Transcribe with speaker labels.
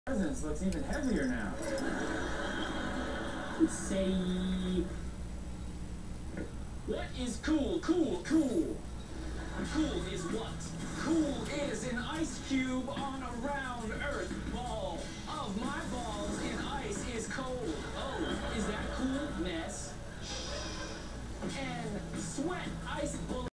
Speaker 1: Presence looks even heavier now.
Speaker 2: Say,
Speaker 1: What is cool? Cool.
Speaker 2: cool is what?
Speaker 1: Cool is an ice cube on a round earth ball. Of my balls in ice is cold.